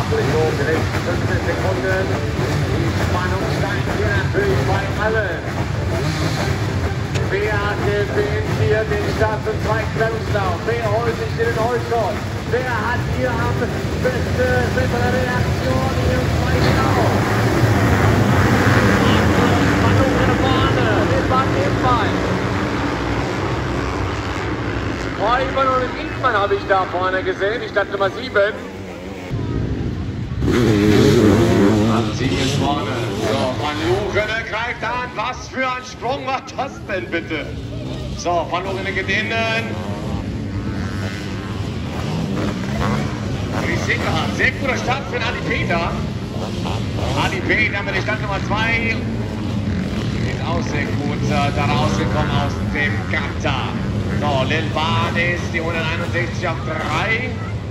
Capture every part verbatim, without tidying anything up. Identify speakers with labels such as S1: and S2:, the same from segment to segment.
S1: Ablichtung, die letzten fünfzehn Sekunden. Die Spannung steigt hier natürlich bei allen. Wer gewinnt hier den Start zum zweiten Stellungslauf? Wer holt sich den Holzschott? Wer hat hier am beste bessere Reaktion hier im zweiten Lauf? Spannung nach vorne, den Ball ebenfalls. Räuber und Winkmann habe ich da vorne gesehen, die Stadt Nummer sieben. Sieg ist vorne. So, Van Luchene greift an. Was für ein Sprung war das denn bitte? So, Van Luchene geht innen. Sehr guter Start für den Ali Peter. Ali Peter mit der Stadt Nummer zwei. Ist auch sehr gut äh, da rausgekommen aus dem Kata. So, Lil Bahn ist die hunderteinundsechzig auf drei.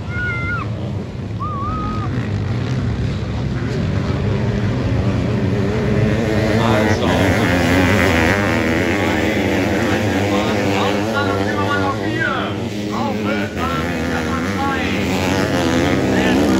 S1: Also. Auszahlung sind wir mal auf vier. Auf Wildbahn ist das mal zwei. Sehr gut.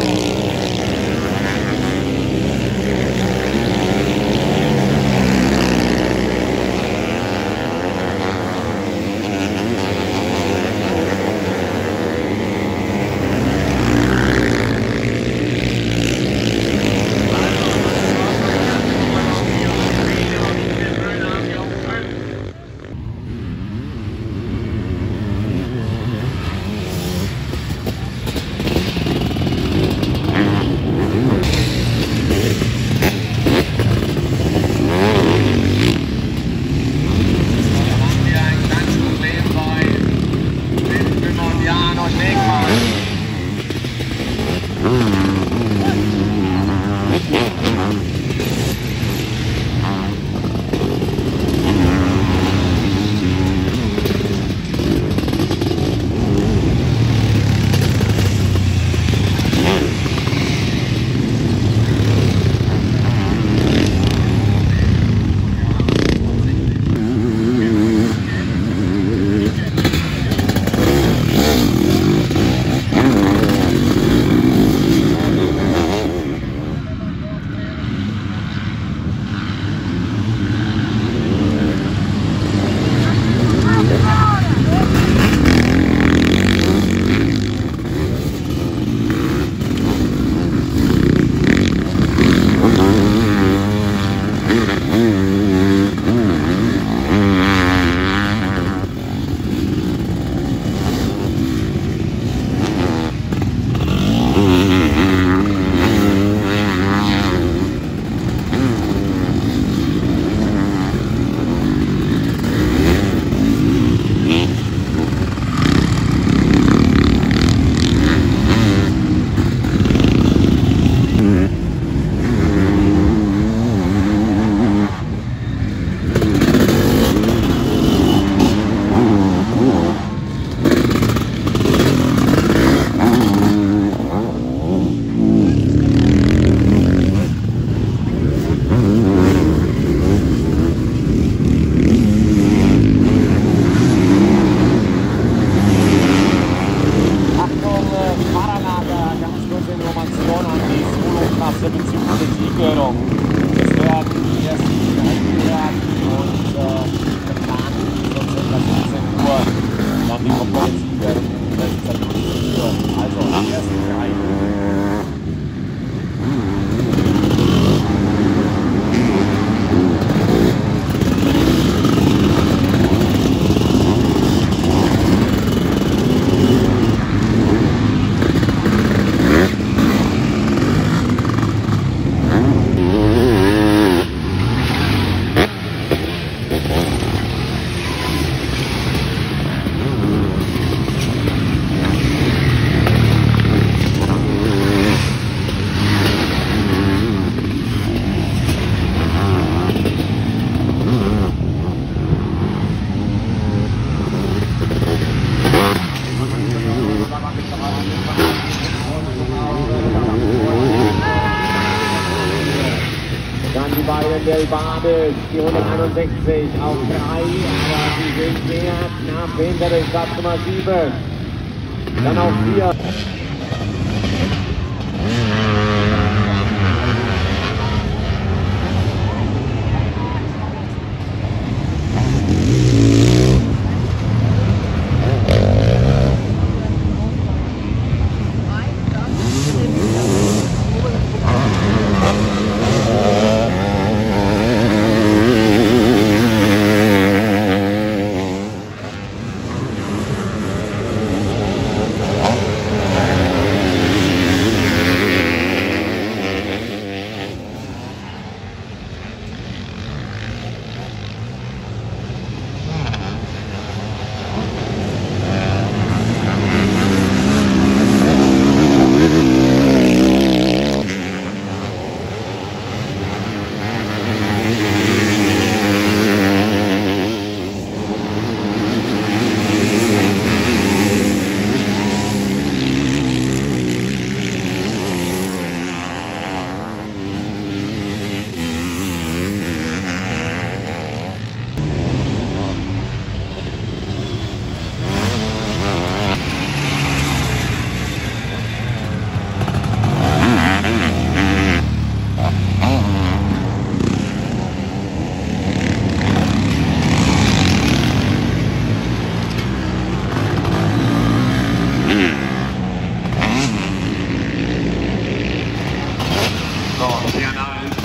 S2: Lil Babel, die hunderteinundsechzig auf drei, aber sie sind sehr knapp hinter dem Platz Nummer sieben. Dann auf vier.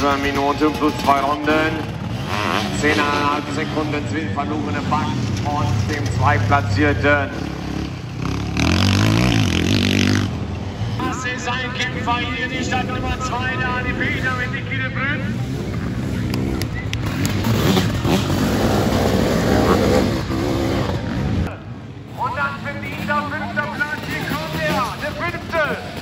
S1: Knappe Minute plus zwei Runden. zehn Komma fünf Sekunden zwischen verlorene Back und dem Zweitplatzierten. Das ist ein Kämpfer hier, die Stadt Nummer zwei, der Adi Peter mit Niki de Brünn. Und dann verdient auf fünfter Platz, hier kommt er, der fünfte.